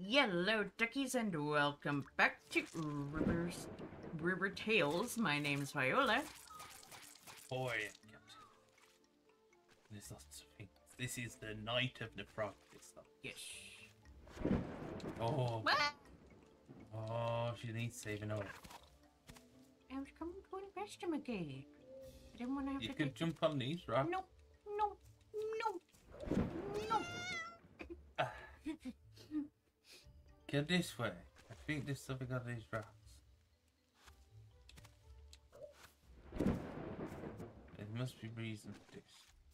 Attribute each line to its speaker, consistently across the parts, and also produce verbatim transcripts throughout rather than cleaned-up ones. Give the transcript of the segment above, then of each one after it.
Speaker 1: Yellow duckies and welcome back to Rivers, River Tales. My name's Viola.
Speaker 2: Boy, this is not Sphinx. This is the Knight of the Frog. This stuff.
Speaker 1: Yes.
Speaker 2: Oh.
Speaker 1: What?
Speaker 2: Oh, she needs saving up.
Speaker 1: I was coming to invest him again. I didn't want to have
Speaker 2: You
Speaker 1: to
Speaker 2: can
Speaker 1: take...
Speaker 2: jump on these rocks.
Speaker 1: No, no, no, no.
Speaker 2: Ah. Get this way. I think there's something on these rocks. There must be reason for this.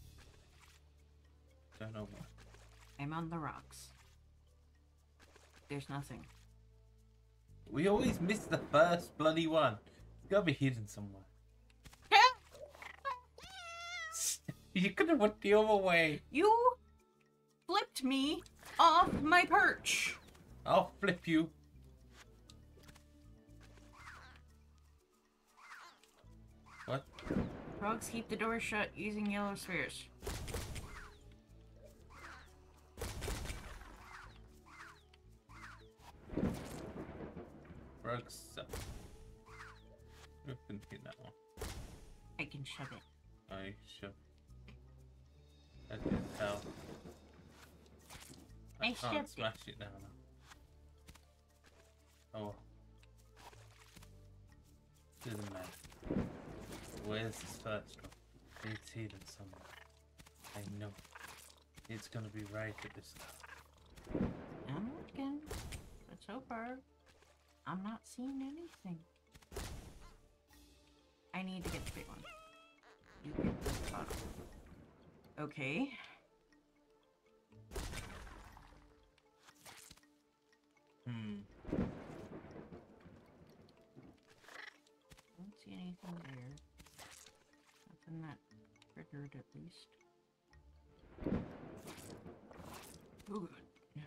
Speaker 2: Don't know why.
Speaker 1: I'm on the rocks. There's nothing.
Speaker 2: We always miss the first bloody one. It's gotta be hidden somewhere. You could have went the other way.
Speaker 1: You flipped me off my perch.
Speaker 2: I'll flip you. What?
Speaker 1: Frogs keep the door shut using yellow spheres.
Speaker 2: Frogs suck. You can hit that one.
Speaker 1: I can shove it.
Speaker 2: I shove. I didn't tell. I,
Speaker 1: I
Speaker 2: can't
Speaker 1: shoved
Speaker 2: smash it. it down. Oh. Doesn't matter. Where's this first one? It's hidden somewhere. I know. It's gonna be right at this time.
Speaker 1: I'm looking, but so far, I'm not seeing anything. I need to get the big one. You get the bottom. Okay.
Speaker 2: Hmm.
Speaker 1: Don't see anything there. Nothing that triggered, at least. Oh, good.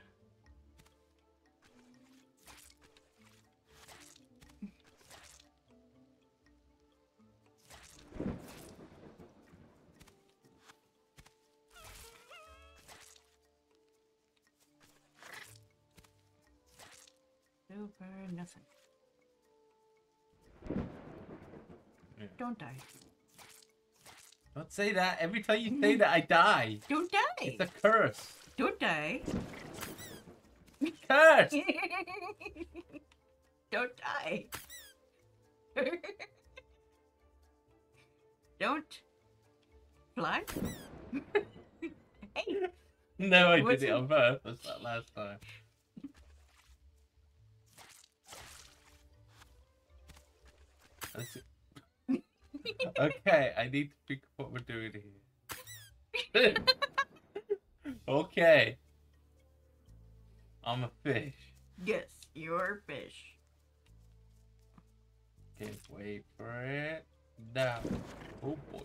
Speaker 1: So far, nothing.
Speaker 2: Yeah.
Speaker 1: Don't die.
Speaker 2: Don't say that. Every time you say that, I die.
Speaker 1: Don't die!
Speaker 2: It's a curse.
Speaker 1: Don't die!
Speaker 2: Curse!
Speaker 1: Don't die! Don't fly? Hey!
Speaker 2: No, I
Speaker 1: What's
Speaker 2: did it
Speaker 1: it?
Speaker 2: on purpose that last time. That's it. Okay, I need to think of what we're doing here. Okay. I'm a fish.
Speaker 1: Yes, you're a fish.
Speaker 2: Okay, wait for it. Now. Oh boy.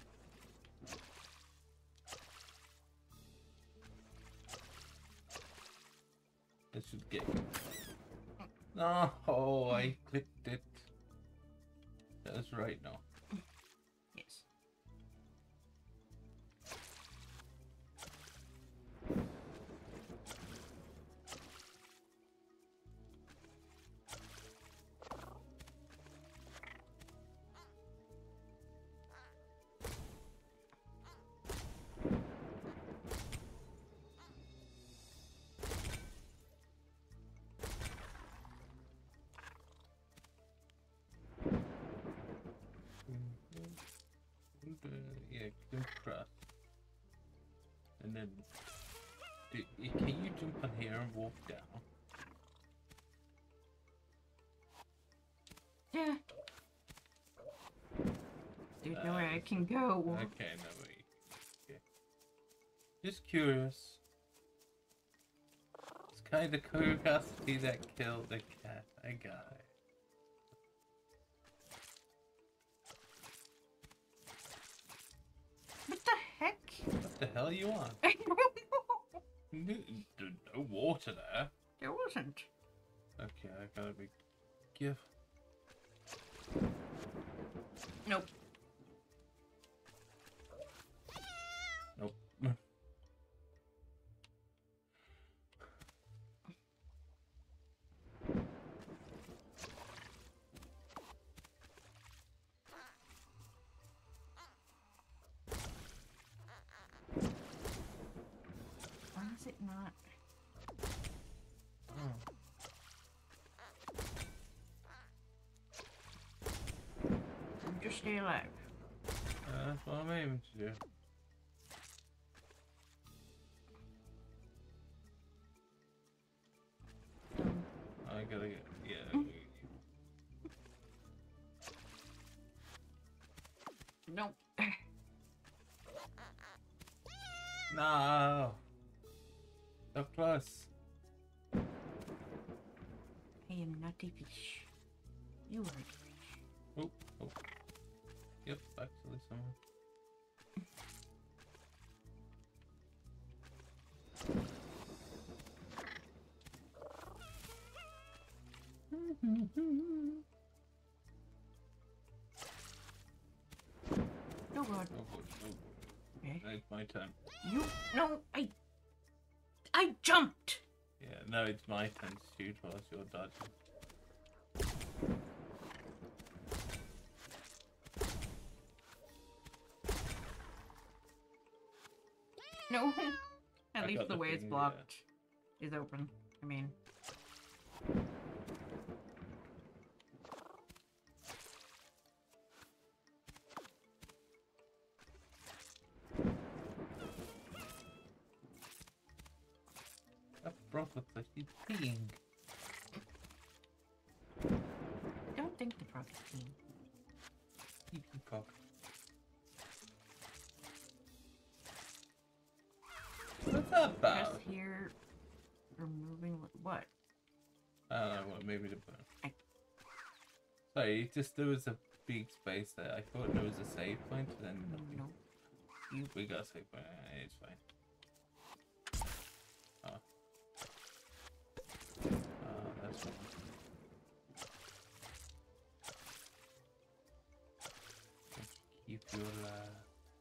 Speaker 2: This should get. No, oh, I clicked it. That's right now.
Speaker 1: Yes.
Speaker 2: Yeah, jump across. And then, do, can you jump on here and walk down?
Speaker 1: Yeah. There's nowhere I can go.
Speaker 2: Okay, no way. Okay. Just curious. It's kind of curiosity that killed the cat. I got it.
Speaker 1: What the heck?
Speaker 2: What the hell are you on?
Speaker 1: I don't know.
Speaker 2: No, no water there.
Speaker 1: There wasn't.
Speaker 2: Okay, I gotta be careful.
Speaker 1: Nope.
Speaker 2: Nope.
Speaker 1: stay alive.
Speaker 2: Uh, that's what I'm aiming to do.
Speaker 1: Um,
Speaker 2: I gotta get, yeah.
Speaker 1: no.
Speaker 2: No! So close.
Speaker 1: I am not a fish. You are a fish.
Speaker 2: Oh, oh. Yep, actually someone.
Speaker 1: No god.
Speaker 2: Oh, oh, oh.
Speaker 1: Okay.
Speaker 2: It's my turn.
Speaker 1: You no, I I jumped.
Speaker 2: Yeah, no, it's my turn to shoot whilst you're dodging.
Speaker 1: No. At
Speaker 2: I
Speaker 1: least
Speaker 2: got
Speaker 1: the
Speaker 2: the
Speaker 1: way it's
Speaker 2: thing,
Speaker 1: blocked is open. I mean.
Speaker 2: That brother is peeing.
Speaker 1: Don't think the frog is clean.
Speaker 2: Eating cock. What's that
Speaker 1: Press
Speaker 2: about?
Speaker 1: here. Removing what?
Speaker 2: I don't know what, maybe the button.
Speaker 1: I-
Speaker 2: Sorry, it just there was a big space there. I thought there was a save point, and then nothing.
Speaker 1: No. You
Speaker 2: We got a save point. eh, It's fine. Oh. Oh, that's fine. Keep your uh...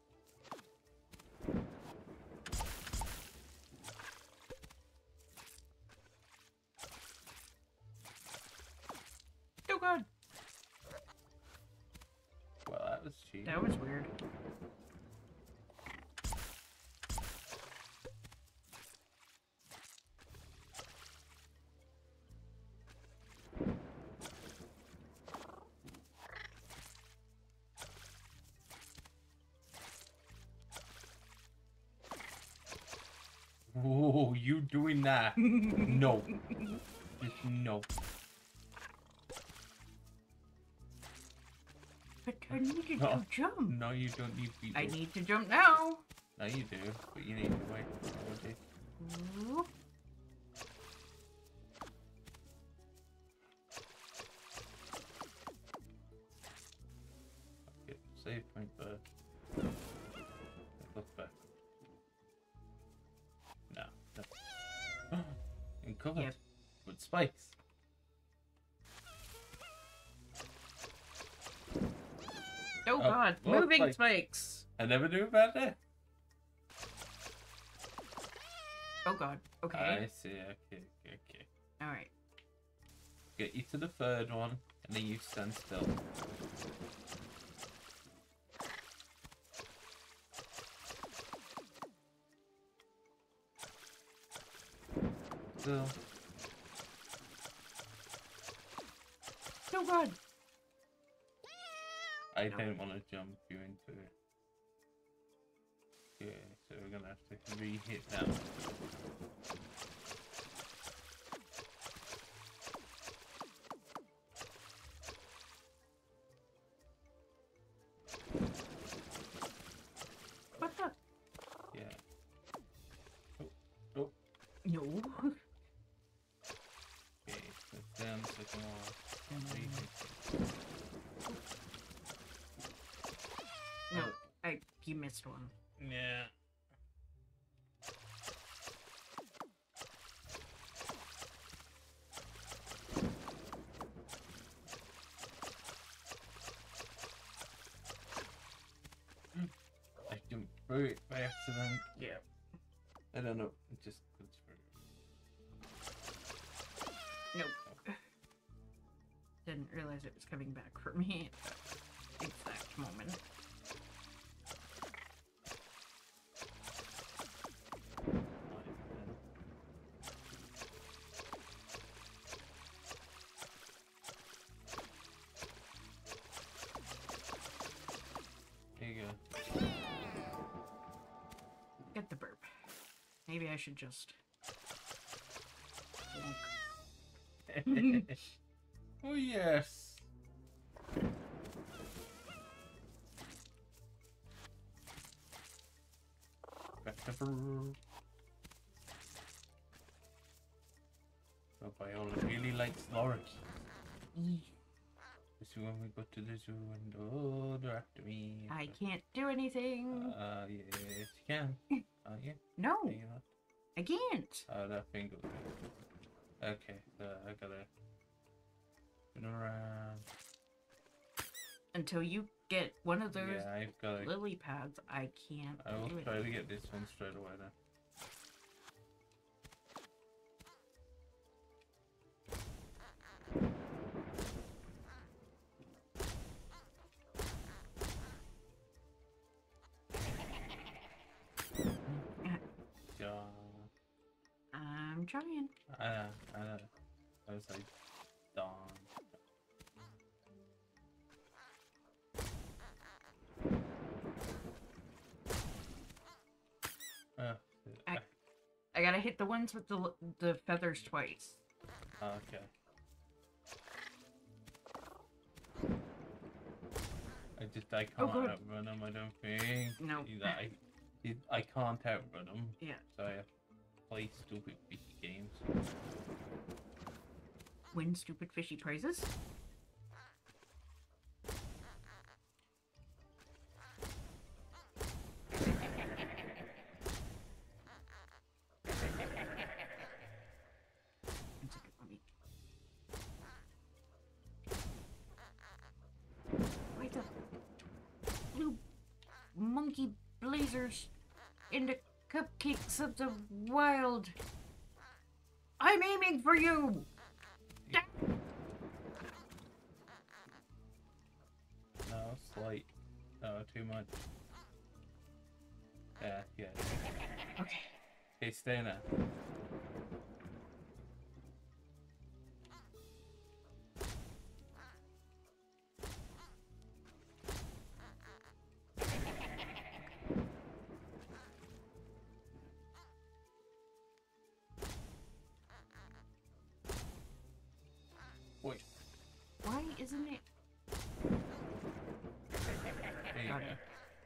Speaker 1: Oh god.
Speaker 2: Well, that was cheap.
Speaker 1: That was weird.
Speaker 2: Whoa, you doing that? No. Just no.
Speaker 1: But I needed
Speaker 2: No.
Speaker 1: to jump.
Speaker 2: No, you don't need to.
Speaker 1: I need to jump now.
Speaker 2: No, you do, but you need to wait for it.
Speaker 1: Ooh.
Speaker 2: Get save point first. Look back. No. no. In cover.
Speaker 1: Yep.
Speaker 2: With spikes.
Speaker 1: Oh,
Speaker 2: Oh,
Speaker 1: god.
Speaker 2: oh,
Speaker 1: Moving
Speaker 2: spikes.
Speaker 1: spikes.
Speaker 2: I never knew about that.
Speaker 1: Oh god. Okay.
Speaker 2: I see. Okay, okay, okay.
Speaker 1: Alright.
Speaker 2: Get you to the third one, and then you stand still. Still.
Speaker 1: Oh god.
Speaker 2: I
Speaker 1: No.
Speaker 2: don't want to jump you into it. Okay, so we're gonna have to re-hit now.
Speaker 1: What the?
Speaker 2: Yeah. Oh, oh.
Speaker 1: No.
Speaker 2: Okay, so down the second one.
Speaker 1: And then-
Speaker 2: Re-hit.
Speaker 1: No. I. You missed one.
Speaker 2: Yeah. I jumped through it by accident.
Speaker 1: Yeah.
Speaker 2: I don't know. It just goes through.
Speaker 1: Nope. Didn't realize it was coming back for me at that exact moment. Maybe I should just...
Speaker 2: Oh, yes. So Viola really likes Lorry. This is when we go to the zoo and oh, they're after me.
Speaker 1: I can't do anything.
Speaker 2: Uh, yes, you can. Uh, yeah.
Speaker 1: No,
Speaker 2: Can you not?
Speaker 1: I can't.
Speaker 2: Oh, that finger. Okay, so I gotta spin around.
Speaker 1: Until you get one of those
Speaker 2: Yeah, I've got.
Speaker 1: lily pads, I can't
Speaker 2: I will
Speaker 1: do
Speaker 2: try
Speaker 1: it.
Speaker 2: to get this one straight away then. Yeah.
Speaker 1: I'm trying.
Speaker 2: I know, I know. I was like, darn. Uh,
Speaker 1: I, I gotta hit the ones with the the feathers twice.
Speaker 2: okay. I just, I
Speaker 1: Oh,
Speaker 2: can't
Speaker 1: good.
Speaker 2: outrun them, I don't think.
Speaker 1: No.
Speaker 2: Either I, it, I can't outrun them.
Speaker 1: Yeah.
Speaker 2: So I have to play stupid fishy games.
Speaker 1: Win stupid fishy prizes. Why the blue monkey blazers in the cupcakes of the wild? I'm aiming for you!
Speaker 2: No, slight. No, too much. Yeah, yeah.
Speaker 1: Okay.
Speaker 2: Okay, stay now. Wait.
Speaker 1: Why isn't it?
Speaker 2: There you
Speaker 1: Got
Speaker 2: go.
Speaker 1: it.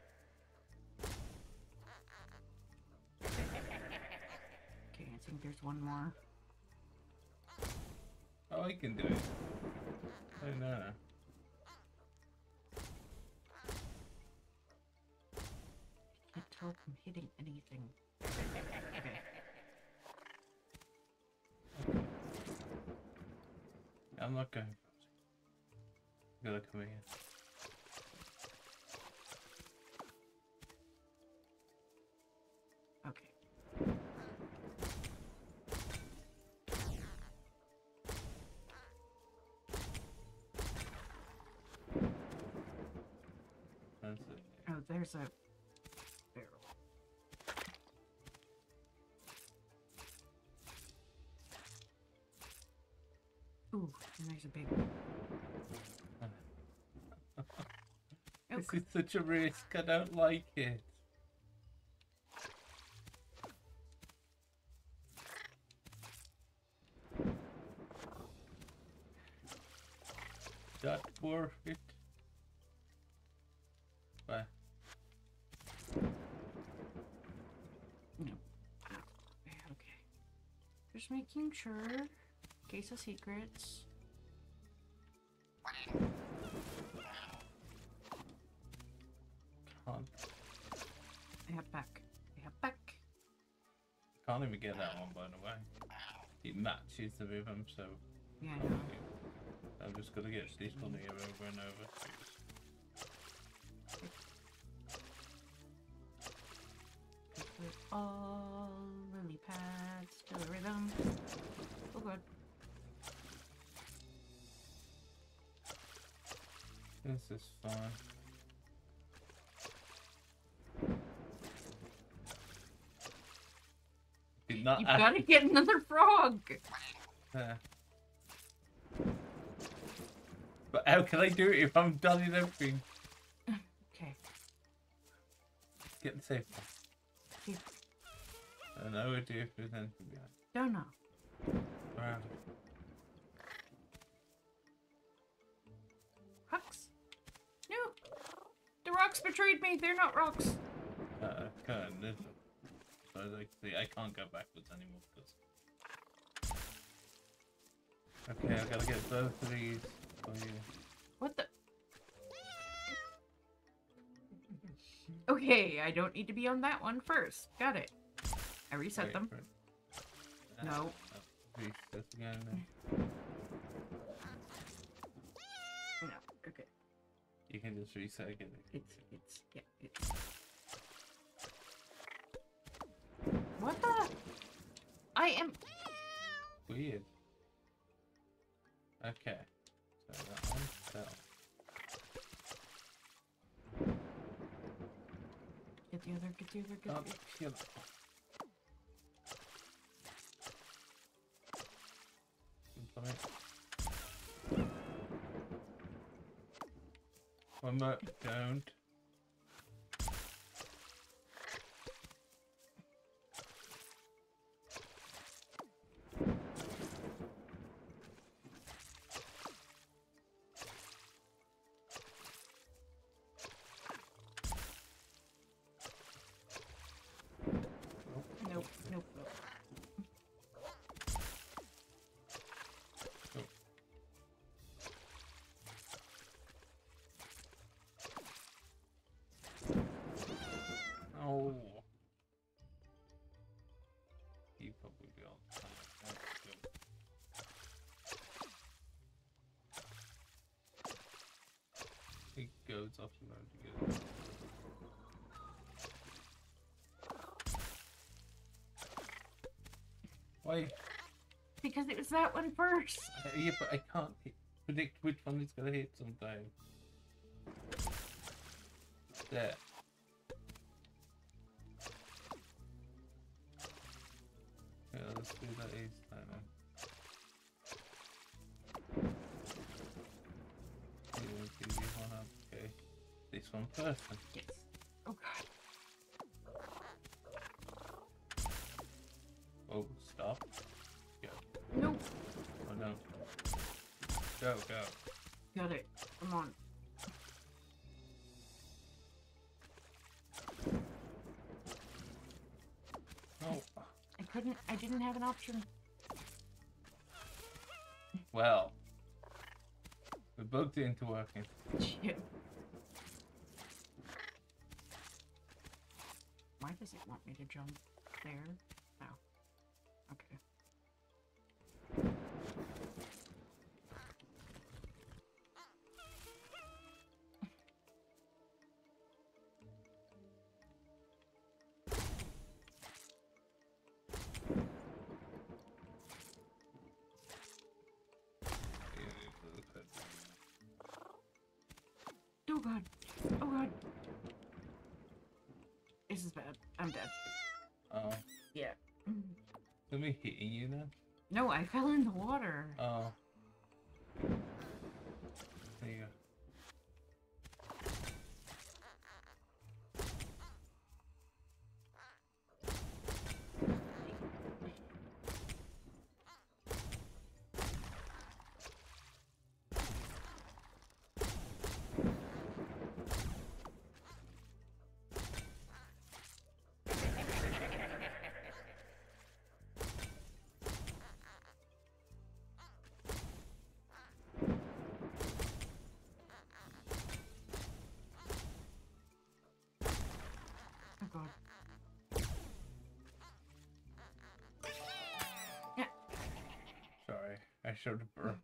Speaker 1: Okay, I think there's one more.
Speaker 2: Oh, I can do it. Oh, no, no.
Speaker 1: I can't tell if I'm hitting anything. Okay.
Speaker 2: I'm not going. You gotta come here.
Speaker 1: Okay.
Speaker 2: That's it.
Speaker 1: Oh, there's a barrel. Ooh, and there's a big one. Oh,
Speaker 2: This is such a risk. I don't like it. That worth it? Bye.
Speaker 1: no. Oh, yeah, okay. Just making sure. Case of secrets.
Speaker 2: Can't,
Speaker 1: I have back. I have back.
Speaker 2: can't even get that one, by the way. It matches the rhythm, so
Speaker 1: Yeah, I know.
Speaker 2: I'm just gonna get this one here over and over.
Speaker 1: Put all lily pads to the rhythm. Oh god.
Speaker 2: This is fun. Did not
Speaker 1: You've
Speaker 2: act-
Speaker 1: gotta get another frog!
Speaker 2: Uh, but how can I do it if I'm done in everything?
Speaker 1: Okay.
Speaker 2: Get the safe.
Speaker 1: Okay.
Speaker 2: I know it if there's anything behind.
Speaker 1: Don't know.
Speaker 2: Around.
Speaker 1: Rocks? No. The rocks betrayed me. They're not rocks.
Speaker 2: Uh, kind of. So like, see, I can't go backwards anymore because. Okay, I gotta get both of these for you.
Speaker 1: What the? Okay, I don't need to be on that one first. Got it. I reset
Speaker 2: Wait,
Speaker 1: them.
Speaker 2: for it.
Speaker 1: No.
Speaker 2: Uh, reset again.
Speaker 1: No. Okay.
Speaker 2: You can just reset again.
Speaker 1: It's it's yeah. It's. What the? I am.
Speaker 2: Weird. Okay. So that one fell.
Speaker 1: Get the other. Get the other. Get the
Speaker 2: Oh,
Speaker 1: other.
Speaker 2: kill it. Implement. One more. Don't.
Speaker 1: Nope. Nope. Nope.
Speaker 2: Oh. He probably be on time. That's good. He goes off the road together. Why?
Speaker 1: Because it was that one first.
Speaker 2: Uh, yeah, but I can't hit, predict which one is gonna hit sometime. There. Yeah, let's do that each time then. Yeah, give you one up. Okay. This one first then.
Speaker 1: Yes. Oh god.
Speaker 2: Oh, stop. Go.
Speaker 1: Nope.
Speaker 2: Oh no. Go, go.
Speaker 1: Got it. Come on.
Speaker 2: Oh.
Speaker 1: I couldn't. I didn't have an option.
Speaker 2: Well. We bugged it into working.
Speaker 1: Shit. Why does it want me to jump there? No. Okay. Oh god. Oh god. This is bad. I'm dead.
Speaker 2: Oh.
Speaker 1: Yeah.
Speaker 2: Let me hitting you then.
Speaker 1: No, I fell in the water.
Speaker 2: Oh. There you go.
Speaker 1: Oh god. Yeah.
Speaker 2: Sorry, I showed a burn.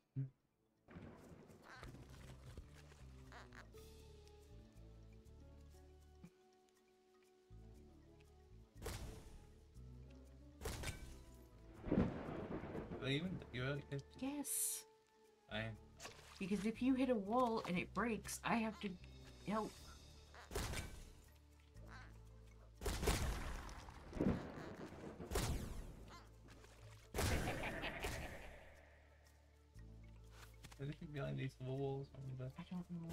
Speaker 2: Even you really did.
Speaker 1: Yes.
Speaker 2: I
Speaker 1: Because if you hit a wall and it breaks, I have to help.
Speaker 2: anything behind these walls. I wonder.
Speaker 1: I don't know.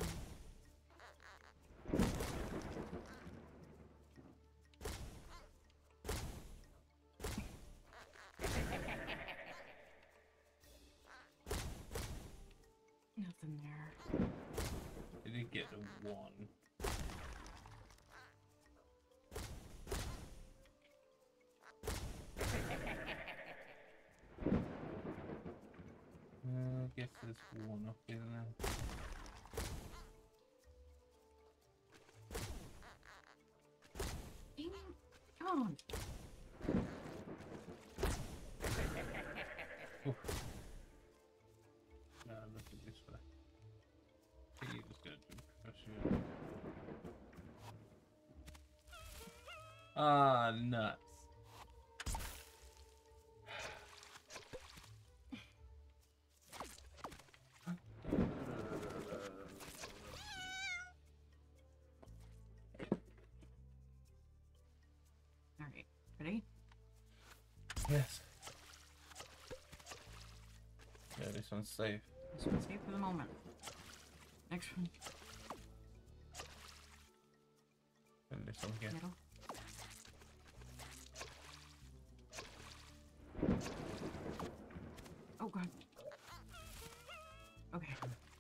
Speaker 2: there's one up in there.
Speaker 1: Dang it. Come on.
Speaker 2: No, look at this way. He was going to crush you. Ah, nuts.
Speaker 1: Alright, ready?
Speaker 2: Yes. Yeah, this one's safe.
Speaker 1: This one's safe for the moment. Next one.
Speaker 2: And this one again.
Speaker 1: Middle. Oh god. Okay.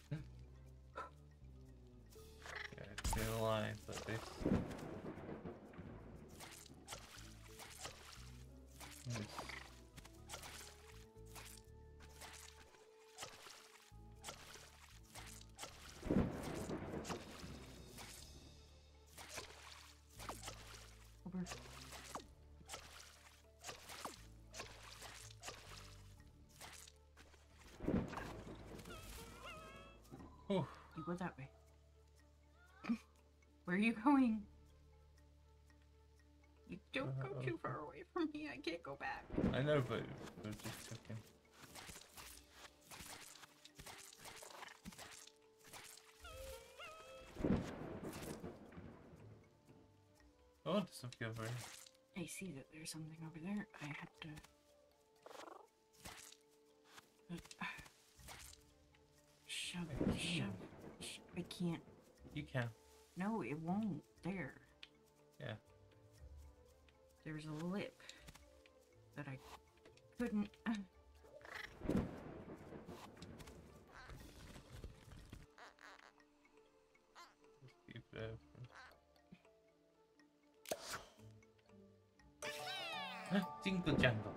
Speaker 2: Yeah, it's in a line, but this. This.
Speaker 1: Over.
Speaker 2: Oh,
Speaker 1: You go that way. Where are you going? You don't go
Speaker 2: Uh,
Speaker 1: too far away from me. I can't go back.
Speaker 2: I know, but we're just checking. Oh, there's something over here.
Speaker 1: I see that there's something over there. I have to. Uh, shove it. Shove. Sh I can't.
Speaker 2: You can.
Speaker 1: No, it won't. There.
Speaker 2: Yeah.
Speaker 1: There's a lip that I couldn't. Uh,
Speaker 2: Just keep it open. Jingle jangle.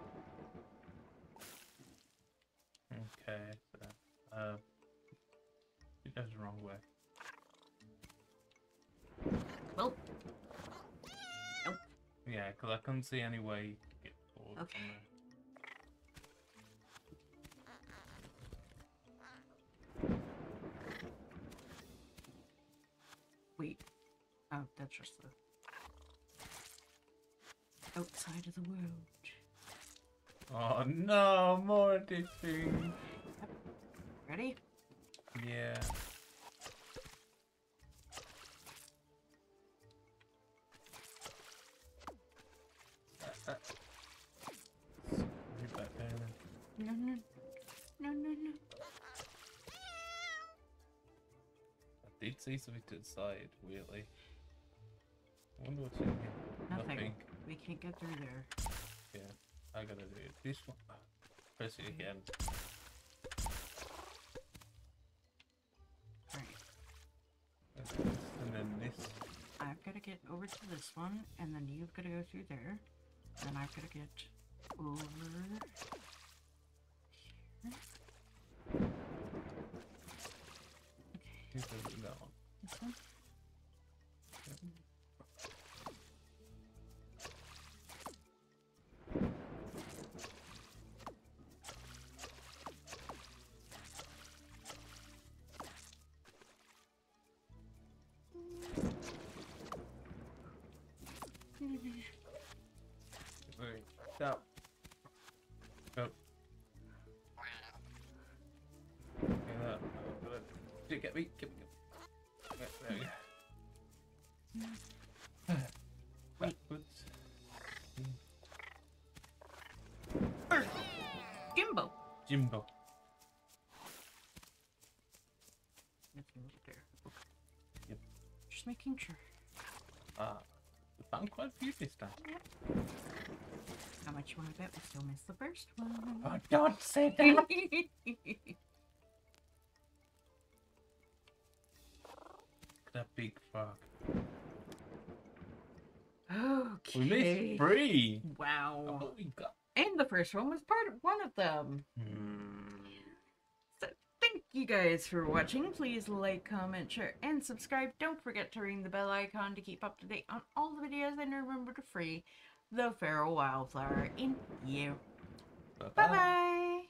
Speaker 2: Okay, so uh, it goes the wrong way.
Speaker 1: well. Nope.
Speaker 2: Yeah, because I couldn't see any way you could get forward
Speaker 1: Okay.
Speaker 2: from there.
Speaker 1: Wait. Oh, that's just the outside of the world.
Speaker 2: Oh no, more of this thing.
Speaker 1: Ready?
Speaker 2: Yeah. Uh, uh. You're back there then.
Speaker 1: No, no, no, no, no.
Speaker 2: I did see something to the side, weirdly. I wonder what's in here.
Speaker 1: Nothing. We can't get through there.
Speaker 2: Yeah, I gotta do it. This one. Press it again.
Speaker 1: Alright.
Speaker 2: And then this.
Speaker 1: I've got to get over to this one, and then you've got to go through there. Then I've got to get over here. Okay,
Speaker 2: Here's the that one.
Speaker 1: this one.
Speaker 2: Wait, stop. Go. Get that. Dude, get me, get me. There there we go.
Speaker 1: Wait.
Speaker 2: Backwards.
Speaker 1: Jimbo!
Speaker 2: Jimbo.
Speaker 1: Nothing over there. Okay.
Speaker 2: Yep.
Speaker 1: Just making sure.
Speaker 2: Ah, we found quite a few this time.
Speaker 1: Yep. How much you want to bet we still missed the first one?
Speaker 2: Oh, don't say that! That big frog.
Speaker 1: Okay.
Speaker 2: We missed three!
Speaker 1: Wow.
Speaker 2: What we got?
Speaker 1: And the first one was part of one of them.
Speaker 2: Hmm.
Speaker 1: So thank you guys for watching. Please like, comment, share, and subscribe. Don't forget to ring the bell icon to keep up to date on all the videos, and remember to free the feral wildflower in you.
Speaker 2: Bye bye.
Speaker 1: Bye-bye!